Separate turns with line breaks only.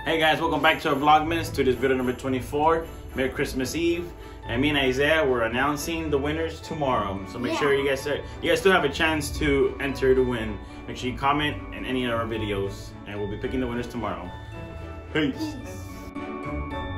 Hey guys, welcome back to our Vlogmas, to this video number 24. Merry Christmas Eve. And me and Isaiah, we're announcing the winners tomorrow. So make sure you guys still have a chance to enter to win. Make sure you comment in any of our videos, and we'll be picking the winners tomorrow. Peace.